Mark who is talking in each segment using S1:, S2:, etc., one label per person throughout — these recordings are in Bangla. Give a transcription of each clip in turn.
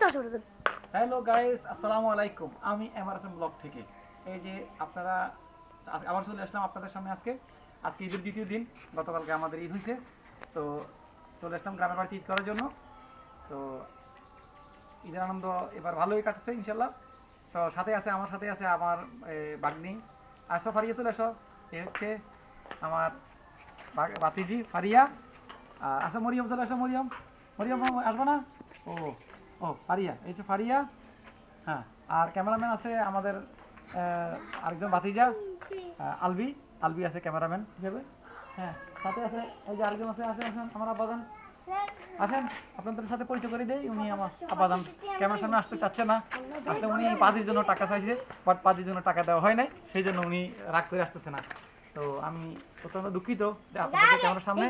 S1: হ্যালো গাইস, আসসালামু আলাইকুম। আমি এমআরএসএম ব্লগ থেকে এই যে আপনারা আবার চলে আসলাম আপনাদের সামনে। আজকে ঈদের দ্বিতীয় দিন। গতকালকে আমাদের ঈদ হয়েছে, তো চলে আসলাম গ্রামের বাড়িতে ঈদ করার জন্য। তো ঈদের আনন্দ এবার ভালোই কাটছে ইনশাল্লাহ। তো আমার সাথে আছে আমার বাগনি। আসো ফারিয়া, চলে আসো। এ হচ্ছে আমার বাতিজি ফারিয়া। আসো মরিয়ম, চলে আসো মরিয়ম। মরিয়ম আসবে না? ও ও ফারিয়া, এই যে ফারিয়া। হ্যাঁ, আর ক্যামেরাম্যান আছে আমাদের আরেকজন ভাতিজা আলবি। আলবি আছে ক্যামেরাম্যান হিসেবে। হ্যাঁ, সাথে আছে এই যে আরেকজন আছে। আসেন আসেন আমার আব্বাজান, আসেন আপনাদের সাথে পরিচয় করে দেই। উনি আমার আব্বাজান ক্যামেরার সামনে আসতে চাচ্ছে না। আসলে উনি পাতির জন্য টাকা চাইছে, বাট পাতির জন্য টাকা দেওয়া হয় নাই, সেই জন্য উনি রাগ করে আসতেছে না। তো আমি প্রথমে দুঃখিত যে আপনাদের ক্যামেরার সামনে।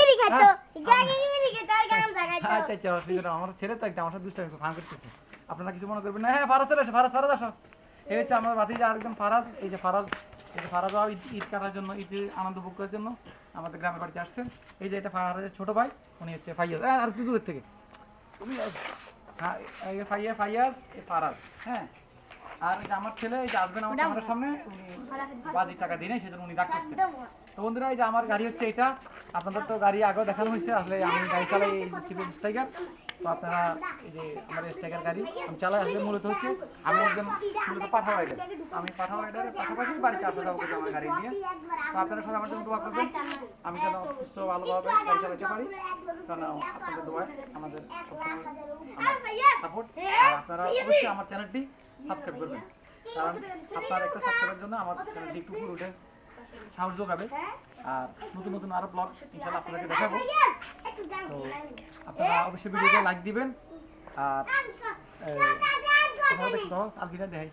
S1: আচ্ছা আচ্ছা, আমার ছেলে তো একটা আমার সাথে দুষ্টামি ফান করতেছে, আপনারা কিছু মনে করবেন না। হ্যাঁ, ফারাজ চলে আসে। ফারাজ ফারাজ আসো। এই হচ্ছে আমার ভাতিজা আরেকজন ফারাজ। এই যে ফারাজ, এই যে ফারাজ ঈদ কাটার জন্য, ঈদ আনন্দ ভোগ করার জন্য আমাদের গ্রামের বাড়িতে আসছেন। এই যে এটা ফারাজের ছোটো ভাই, উনি হচ্ছে ফাইয়াজ। আর একটু দূরের থেকে তুমি। হ্যাঁ, এই ফাইয়াজ, এই ফারাজ। হ্যাঁ, আর এই যে আমার ছেলে, এই যে আসবেন আমার ক্যামেরার সামনে, উনি বাজির টাকা দিয়ে নেই, সেজন্য উনি ডাকতেছে। তো বন্ধুরা, এই যে আমার গাড়ি হচ্ছে এটা। আপনাদের তো গাড়ি আগেও দেখানো হয়েছে। আসলে আমি গাড়ি চালাই এই স্ট্রাইকার। তো আপনারা এই যে আমার স্ট্রাইকার গাড়ি আমি চালাই। আসলে মূলত হচ্ছে আমি একজন মূলত পাঠা রাইডার। আমি পাঠা রাইডারের পাশাপাশি বাড়িতে আসা যাবো করছি আমার গাড়ি নিয়ে। তো আপনারা সবাই আমার জন্য দোয়া করবেন, আমি যেন সুস্থ ভালোভাবে গাড়ি চালাতে পারি। কারণ আপনাদের দোয়ায় আমাদের সবসময় সাপোর্ট। আর আপনারা অবশ্যই আমার চ্যানেলটি সাবস্ক্রাইব করবেন, কারণ আপনার একটা সাবস্ক্রাইবের জন্য আমার চ্যানেলটি একটু উপরে উঠে সাহস যোগাবে। আর নতুন নতুন আরও ব্লগ ইনশাল্লাহ আপনাদেরকে দেখাবো। তো আপনারা অবশ্যই ভিডিওতে লাইক দিবেন। আর আপনারা দেখতে আলবিটা দেখাই,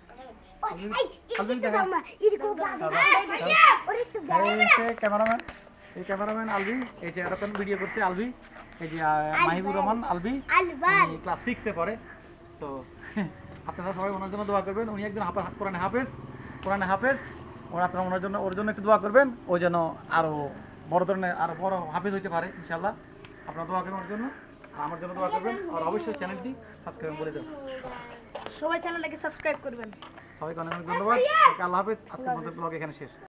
S1: ক্যামেরাম্যান। এই ক্যামেরাম্যান আলবি, এই যে এরকম ভিডিও করছে আলবি। এই যে মাহিবুর রহমান আলবি, ক্লাস 6-এ পড়ে। তো আপনারা সবাই ওনার জন্য দোয়া করবেন। উনি একজন কোরআনে হাফেজ। আপনারা ওর জন্য একটু দোয়া করবেন, ও যেন আরও বড় ধরনের আরও বড় হাফেজ হইতে পারে ইনশাল্লাহ। আপনারা দোয়া করবেন ওর জন্য, আমার জন্য দোয়া করবেন। আর অবশ্যই চ্যানেলটি সাবস্ক্রাইব করে দেবেন।
S2: সবাই চ্যানেলটাকে সাবস্ক্রাইব করবেন।
S1: সবাইকে অনেক অনেক ধন্যবাদ। আল্লাহ হাফেজ। আজকের মধ্যে ব্লগ এখানে শেষ।